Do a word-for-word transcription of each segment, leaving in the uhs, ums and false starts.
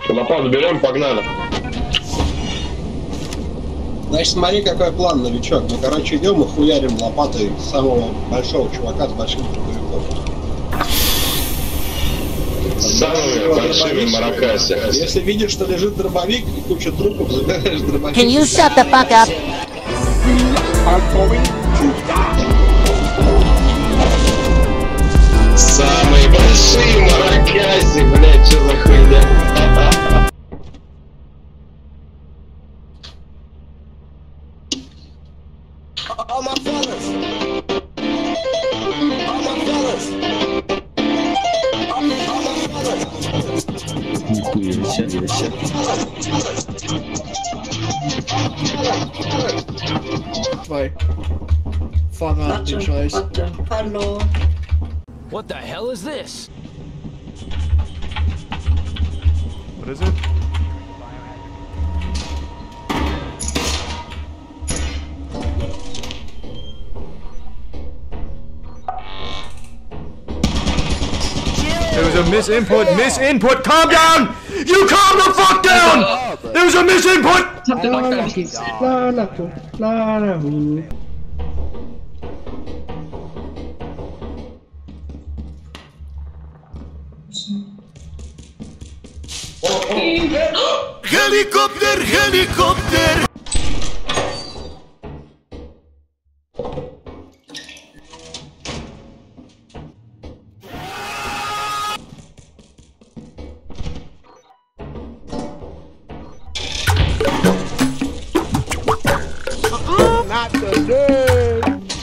Лопату берем, погнали. Значит, смотри, какой план, новичок. Мы, короче, идем и хуярим лопатой самого большого чувака с большим дробовиком. С самыми большими маракаси. Если видишь, что лежит дробовик и куча трупов, забираешь дробовик. Can you shut the fuck up? Самые большие маракаси, блядь, что за хуйня? All my fellas. All my fellas. All my fellas. Нихуя себе, себе. Vai. Fala, choice. Hello. What the hell is this? What is it? There was a misinput, misinput, calm down! You calm the fuck down! There was a misinput! Helicopter, helicopter! Not today.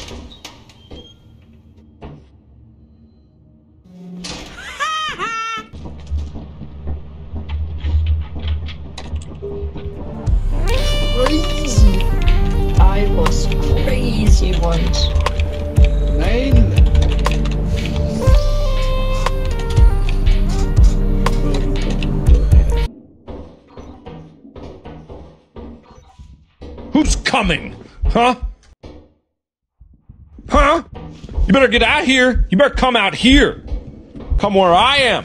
Crazy. I was crazy once. Nine. Who's coming? Huh? Huh? You better get out here. You better come out here. Come where I am.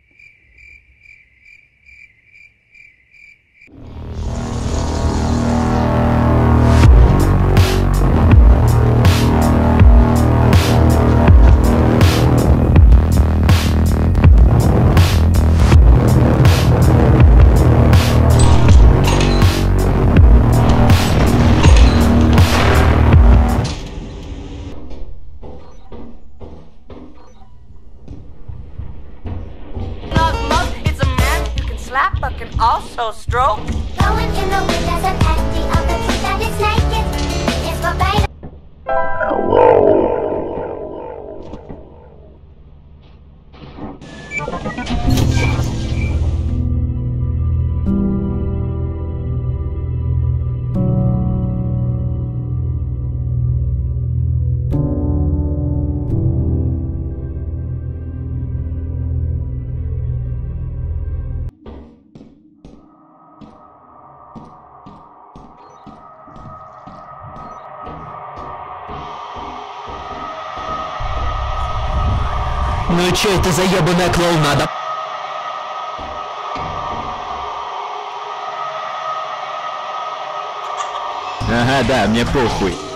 Slap but can also stroke. Going in the wind as an empty of the truth that it's naked. It's verbatim. Hello. Ну и чё это за ебаная клоунада? Ага, да, мне похуй.